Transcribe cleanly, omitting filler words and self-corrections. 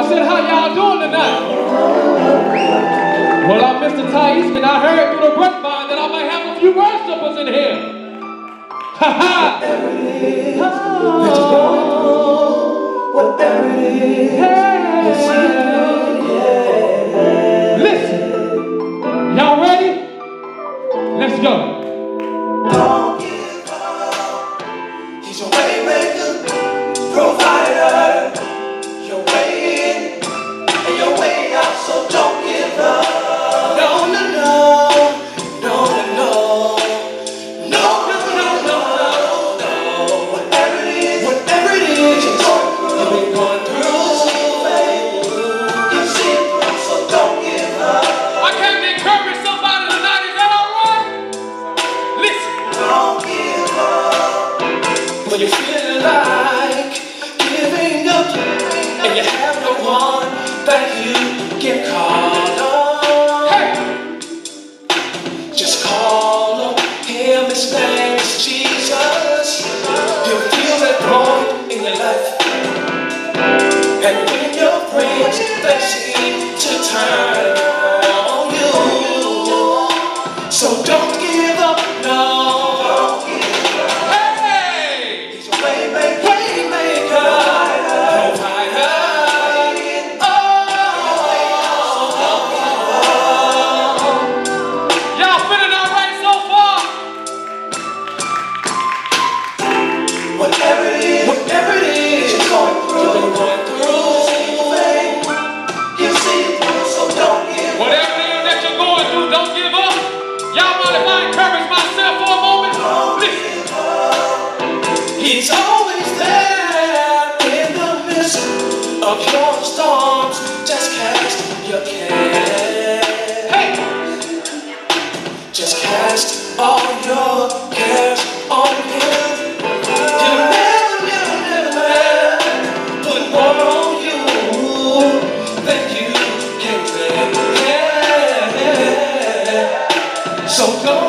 said, how y'all doing tonight? Well, I'm Mr. Tyeskie, and I heard through the grapevine that I might have a few worshipers in here. Ha ha! Whatever it is, listen, y'all ready? Let's go. Don't give up. He's a way maker, provider. Your way in and your way out, so don't give up. No, no, no, no, no, no, no, no, no, no. Whatever it is, you've been going through, you see it through, so don't give up. I came to encourage somebody tonight. Is that all right? Listen. Don't give up. When you feel like giving up and you have no one that you can call on, Hey! just call on him. His name is Jesus. He'll feel that void in your life, and when your friends they seem to turn on you, so don't give up, no. Hey! He's a way maker, provider. Y'all feeling all right so far? Whatever it is you're going through, you see it through, so don't give up. Whatever it is that you're going through, don't give up. Y'all mind if I encourage myself for a moment? Listen. He's always there in the midst of your storms. Just cast your care. Hey! Just cast all your cares on him. He'll never put more on you than you can bear. So don't